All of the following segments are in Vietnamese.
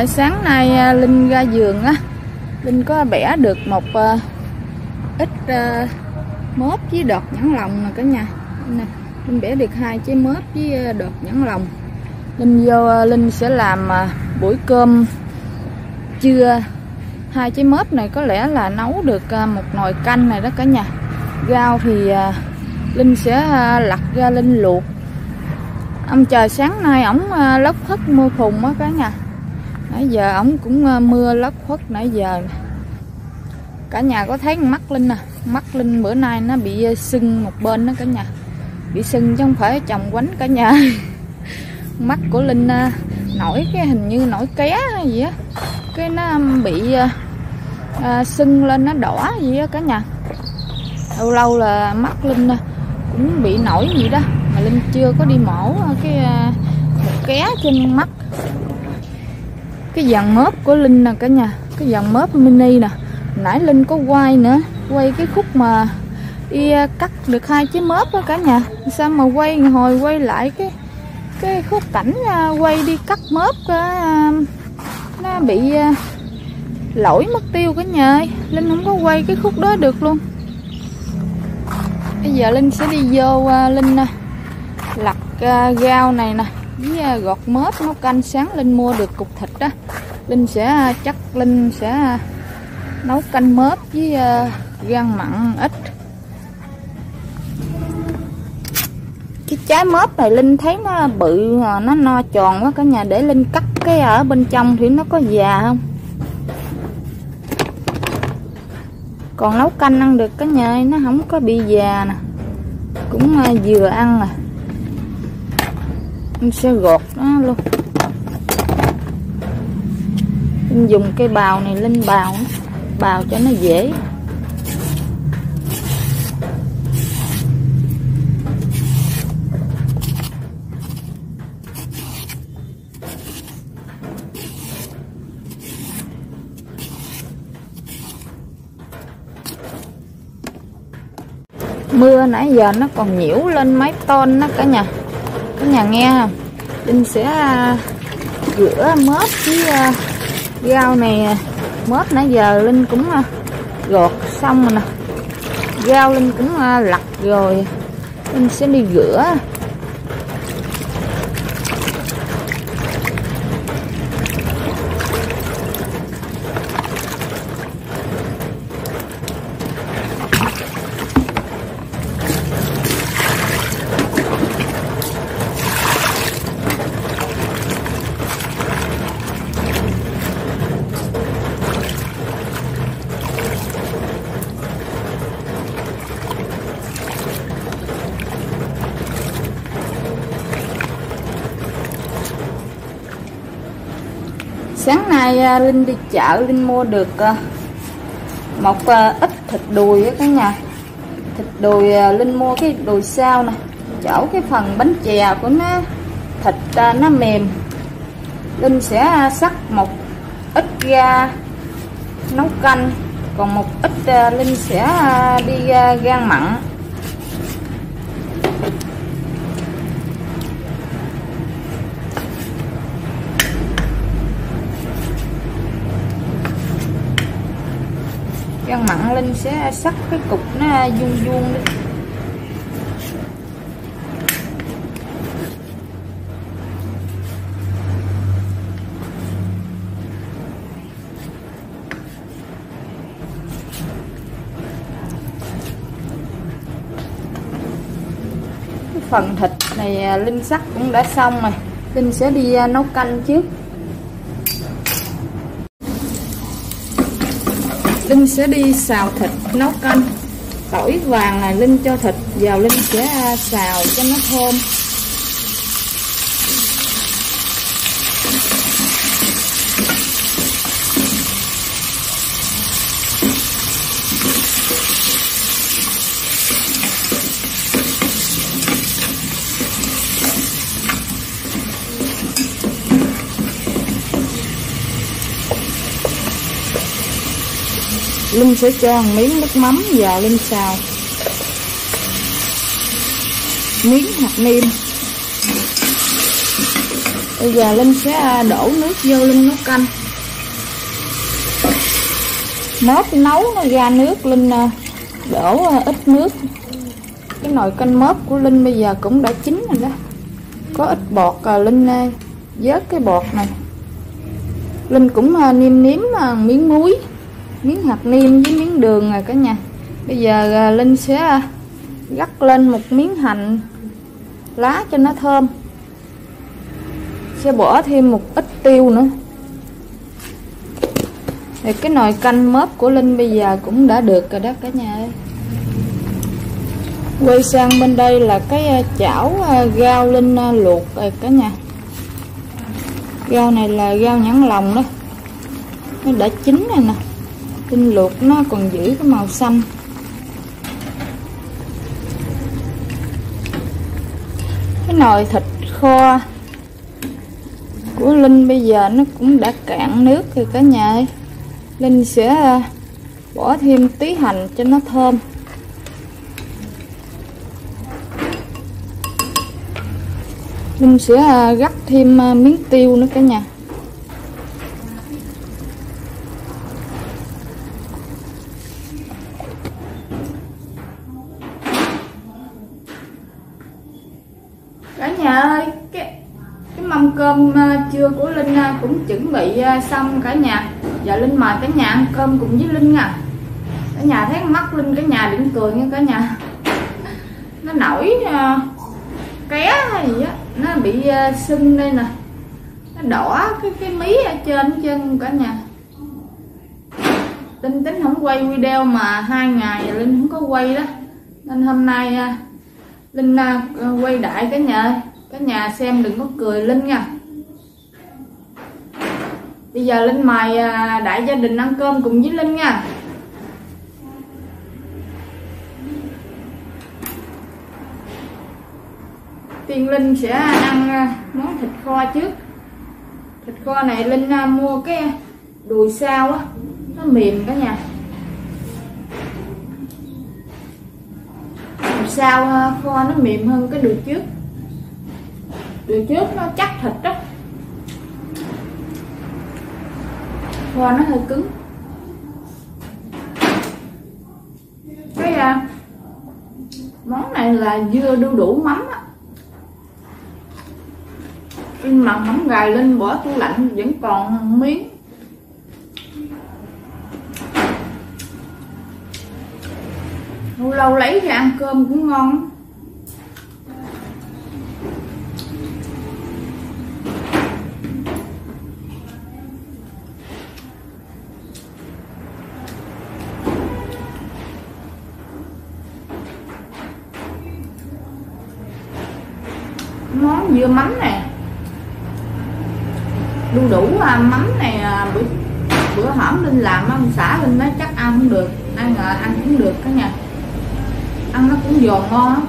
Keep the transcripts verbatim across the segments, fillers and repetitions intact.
À, sáng nay Linh ra vườn á, Linh có bẻ được một uh, ít uh, mớp với đọt nhãn lồng nè cả nhà. Nè, Linh bẻ được hai trái mớp với đọt nhãn lồng. Linh vô uh, Linh sẽ làm uh, buổi cơm trưa. Hai trái mớp này có lẽ là nấu được uh, một nồi canh này đó cả nhà. Rau thì uh, Linh sẽ uh, lặt ra Linh luộc. Ông trời sáng nay ổng uh, lất phất mưa phùn á cả nhà. Nãy giờ ổng cũng uh, mưa lất phất nãy giờ. Cả nhà có thấy mắt Linh nè, mắt Linh bữa nay nó bị sưng một bên đó cả nhà. Bị sưng chứ không phải chồng quánh cả nhà. Mắt của Linh uh, nổi cái hình như nổi ké hay gì á. Cái nó bị uh, uh, sưng lên nó đỏ gì á cả nhà. Lâu lâu là mắt Linh uh, cũng bị nổi gì đó. Mà Linh chưa có đi mổ cái uh, một ké trên mắt. Cái dàn mớp của Linh nè cả nhà. Cái dàn mớp mini nè. Nãy Linh có quay nữa. Quay cái khúc mà đi cắt được hai trái mớp đó cả nhà. Sao mà quay hồi quay lại cái cái khúc cảnh quay đi cắt mớp nó bị lỗi mất tiêu cả nhà ơi. Linh không có quay cái khúc đó được luôn. Bây giờ Linh sẽ đi vô Linh lặt rau này nè với gọt mớp nấu canh. Sáng Linh mua được cục thịt đó. Linh sẽ chắc Linh sẽ nấu canh mớp với uh, rang mặn ít. Cái trái mớp này Linh thấy nó bự, nó no tròn quá cả nhà. Để Linh cắt cái ở bên trong thì nó có già không. Còn nấu canh ăn được cả nhà, nó không có bị già nè. Cũng uh, vừa ăn à. Linh sẽ gọt nó luôn. Linh dùng cây bào này Linh bào nó. Bào cho nó dễ. Mưa nãy giờ nó còn nhiễu lên mấy ton đó cả nhà. Cả nhà nghe không? Linh sẽ rửa mớp với uh, rau này. Mớp nãy giờ Linh cũng uh, gọt xong rồi nè. Rau Linh cũng uh, lặt rồi. Linh sẽ đi rửa. Sáng nay Linh đi chợ, Linh mua được một ít thịt đùi á cả nhà. Thịt đùi Linh mua cái đùi sao nè, chỗ cái phần bánh chè của nó, thịt nó mềm. Linh sẽ xắt một ít ra nấu canh, còn một ít Linh sẽ đi rang mặn. Rang mặn Linh sẽ xắt cái cục nó vuông vuông đi. Cái phần thịt này Linh xắt cũng đã xong rồi. Linh sẽ đi nấu canh trước. Linh sẽ đi xào thịt nấu canh. Tỏi vàng này Linh cho thịt vào, Linh sẽ xào cho nó thơm. Linh sẽ cho một miếng nước mắm vào Linh xào. Miếng hạt nêm. Bây giờ Linh sẽ đổ nước vô Linh nấu canh. Mớp nấu nó ra nước, Linh đổ ít nước. Cái nồi canh mớp của Linh bây giờ cũng đã chín rồi đó. Có ít bọt, Linh vớt cái bọt này. Linh cũng nêm nếm miếng muối, miếng hạt nêm với miếng đường rồi cả nhà. Bây giờ Linh sẽ rắc lên một miếng hành lá cho nó thơm. Sẽ bỏ thêm một ít tiêu nữa. Thì cái nồi canh mớp của Linh bây giờ cũng đã được rồi đó cả nhà ơi. Quay sang bên đây là cái chảo rau Linh luộc rồi cả nhà. Rau này là rau nhãn lòng đó, nó đã chín rồi nè. Linh luộc nó còn giữ cái màu xanh. Cái nồi thịt kho của Linh bây giờ nó cũng đã cạn nước rồi cả nhà ơi. Linh sẽ bỏ thêm tí hành cho nó thơm. Linh sẽ rắc thêm miếng tiêu nữa cả nhà. Cả nhà ơi, cái cái mâm cơm trưa của Linh cũng chuẩn bị xong cả nhà. Giờ Linh mời cả nhà ăn cơm cùng với Linh nha. Cả nhà thấy mắt Linh cả nhà đừng cười nha cả nhà. Nó nổi ké hay gì á, nó bị sưng đây nè, nó đỏ cái cái mí ở trên chân cả nhà. Linh tính không quay video mà hai ngày Linh không có quay đó, nên hôm nay Linh quay đại cả nhà. Cả nhà xem đừng có cười Linh nha. Bây giờ Linh mời đại gia đình ăn cơm cùng với Linh nha. Tiên Linh sẽ ăn món thịt kho trước. Thịt kho này Linh mua cái đùi sau á, nó mềm cả nhà. Đùi sau kho nó mềm hơn cái đùi trước. Đùi trước nó chắc thịt đó, kho nó hơi cứng. Cái à, món này là dưa đu đủ mắm á. Linh mà mắm gài Linh bỏ tủ lạnh vẫn còn miếng. Lâu lâu lấy ra ăn cơm cũng ngon. Món dưa mắm nè, đu đủ mắm này bữa bữa hổm Linh làm ông xã Linh nói chắc ăn không được, ai ngờ ăn cũng được cả nhà, ăn nó cũng giòn ngon lắm.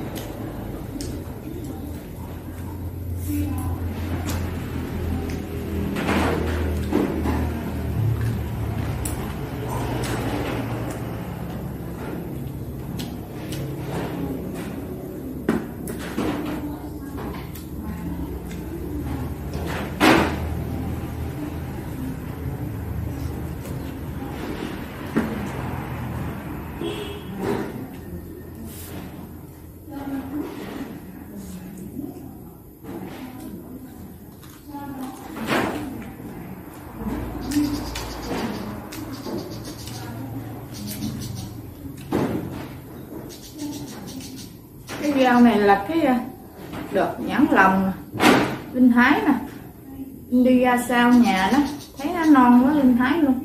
Cái rau này là cái đọt nhãn lòng Linh hái nè. Linh đi ra sau nhà đó thấy nó non quá Linh hái luôn.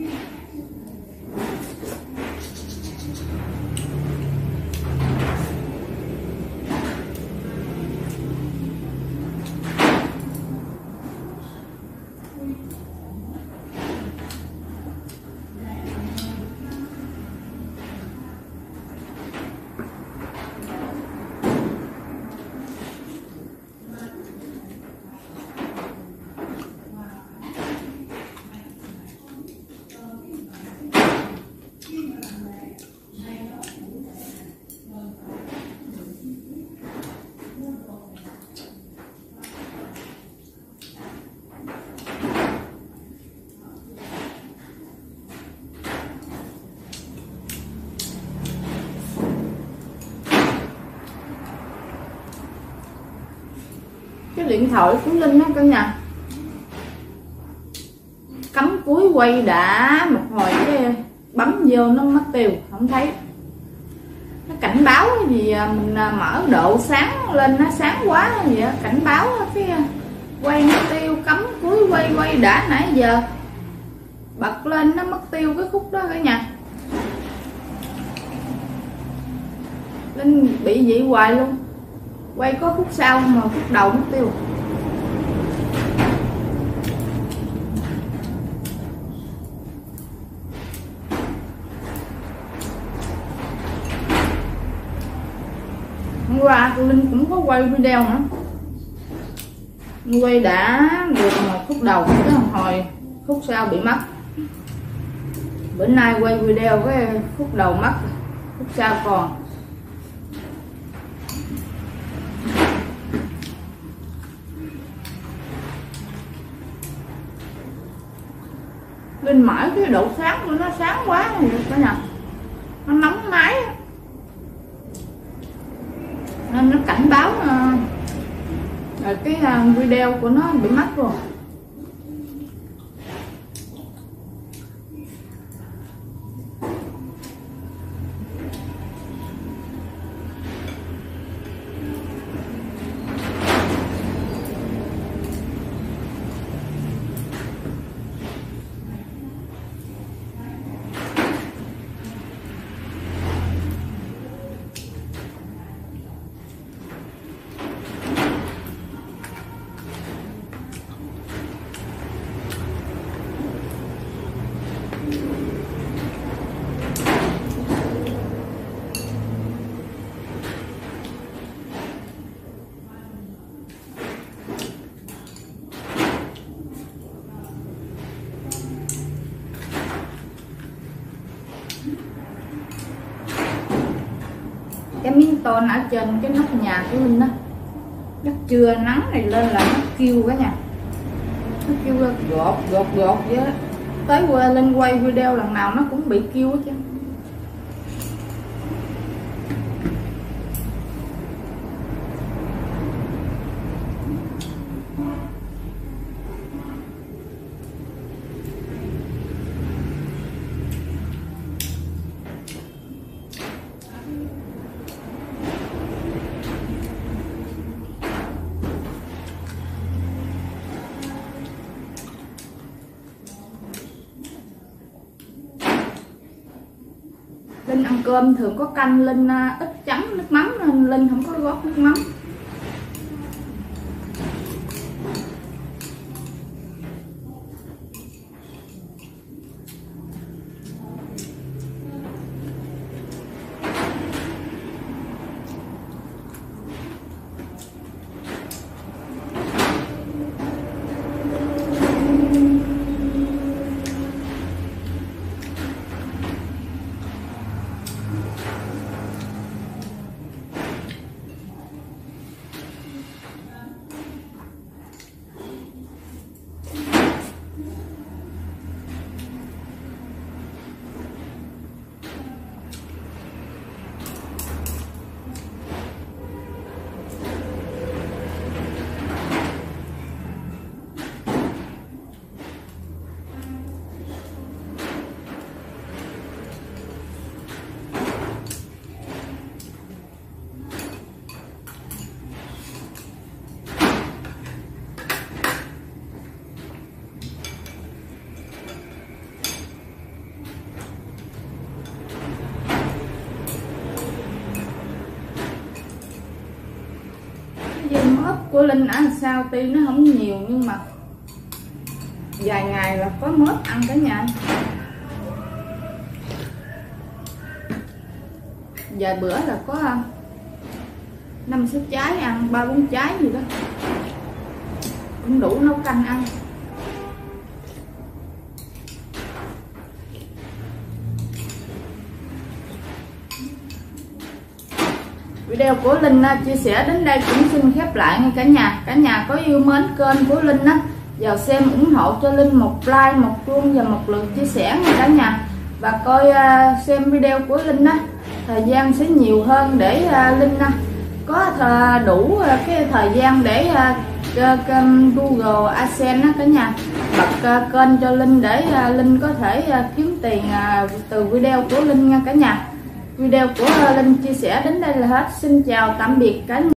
điện thoại của Linh đó cả nhà. Cắm cuối quay đã một hồi cái bấm vô nó mất tiêu, không thấy. Nó cảnh báo gì mình mở độ sáng lên nó sáng quá vậy, cảnh báo cái quay nó tiêu, cắm cuối quay quay đã nãy giờ bật lên nó mất tiêu cái khúc đó cả nhà. Linh bị vậy hoài luôn, quay có khúc sau mà khúc đầu mất tiêu. Hôm qua Linh cũng có quay video nữa, quay đã được một khúc đầu cái hồi khúc sau bị mất. Bữa nay quay video cái khúc đầu mất, khúc sau còn. Linh mở cái độ sáng của nó sáng quá rồi cả nhà, nó nóng máy nên nó cảnh báo rồi cái video của nó bị mất rồi. Cái miếng tôn ở trên cái nóc nhà của Linh đó, nó trưa nắng này lên là nó kêu cả nhà, nó kêu gọt gọt gọt vậy đó. Tới qua Linh quay video lần nào nó cũng bị kêu hết chứ. Linh ăn cơm thường có canh, Linh ít chấm nước mắm nên Linh không có gót nước mắm. Mớp của Linh ăn sao tuy nó không nhiều nhưng mà vài ngày là có mớp ăn cả nhà. Vài bữa là có năm sáu trái ăn, ba bốn trái gì đó cũng đủ nấu canh ăn. Video của Linh chia sẻ đến đây cũng xin khép lại nha cả nhà. Cả nhà có yêu mến kênh của Linh á, vào xem ủng hộ cho Linh một like, một chuông và một lượt chia sẻ nha cả nhà. Và coi xem video của Linh á, thời gian sẽ nhiều hơn để Linh có đủ cái thời gian để uh, kênh Google AdSense á cả nhà, bật uh, kênh cho Linh để uh, Linh có thể uh, kiếm tiền uh, từ video của Linh nha cả nhà. Video của uh, Linh chia sẻ đến đây là hết. Xin chào tạm biệt cả nhà.